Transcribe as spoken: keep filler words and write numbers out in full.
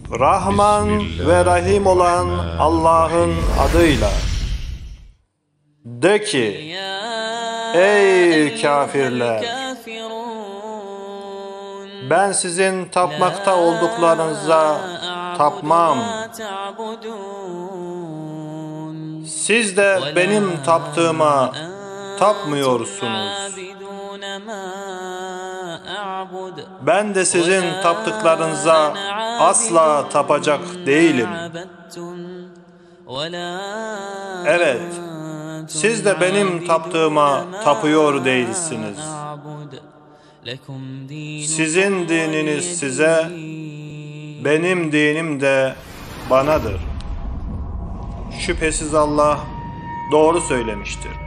Rahman ve Rahim olan Allah'ın adıyla. De ki, ey kafirler! Ben sizin tapmakta olduklarınıza tapmam. Siz de benim taptığıma tapmıyorsunuz. Ben de sizin taptıklarınıza asla tapacak değilim. Evet, siz de benim taptığıma tapıyor değilsiniz. Sizin dininiz size, benim dinim de banadır. Şüphesiz Allah doğru söylemiştir.